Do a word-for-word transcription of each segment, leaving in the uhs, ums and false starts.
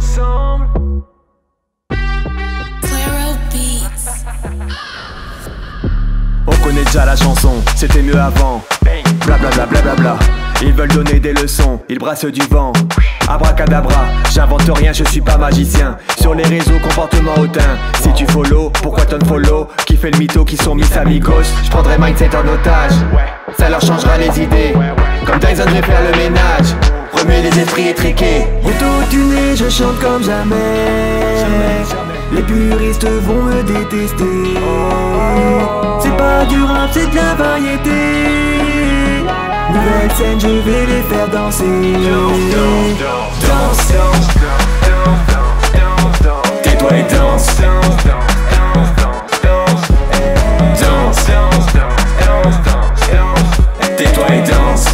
ensemble. On connaît déjà la chanson, c'était mieux avant. Blablabla bla bla bla. Ils veulent donner des leçons, ils brassent du vent. Abracadabra, j'invente rien, je suis pas magicien. Sur les réseaux, comportement hautain. Si tu follow, pourquoi t'un follow? Qui fait le mytho, qui sont mis amigos? J'prendrai mindset en otage, ça leur changera les idées. Comme Dyson, je vais faire le ménage. Remuer les esprits étriqués. Auto-tuné, je chante comme jamais. Les puristes vont me détester. C'est pas du rap, c'est de la variété. Nouvelle scène, je vais les faire danser. Danse, tais-toi et danse. Danse, tais-toi et danse.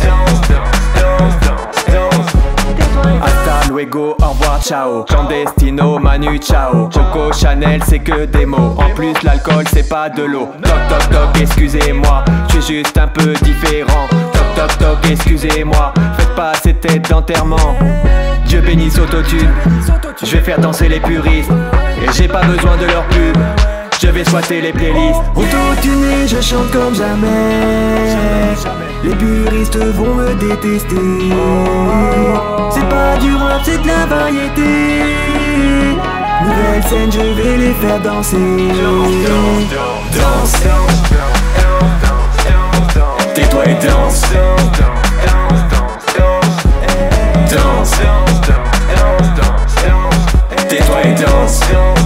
Hasta luego, au revoir, ciao. Clandestino, Manu, ciao. Coco, Chanel, c'est que des mots. En plus, l'alcool, c'est pas de l'eau. Toc, toc, toc, excusez-moi, je suis juste un peu différent. Toc, toc, toc, excusez-moi, faites pas ces têtes d'enterrement. Dieu bénisse autotune, je vais faire danser les puristes. Et j'ai pas besoin de leur pub, je vais squatter les playlists. Autotuné, je chante comme jamais. Les puristes vont me détester. C'est pas du rap, c'est de la variété. Nouvelle scène, je vais les faire danser. Danse, tais-toi et danse. Danse, tais-toi et danse.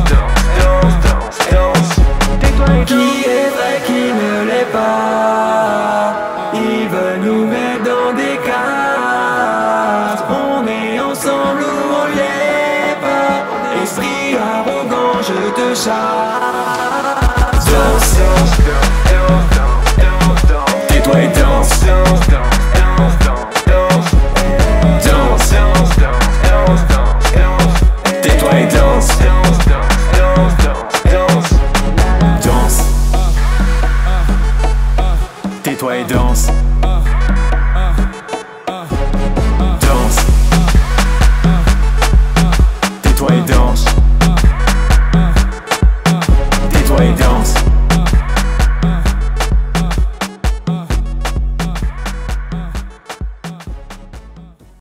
Qui est vrai, qui ne l'est pas? Ils veulent nous mettre dans des cases. On est ensemble ou on l'est pas. Esprit arrogant, je te chasse. Danse, tais-toi et danse. Danse, tais-toi et danse. Danse, tais-toi et danse.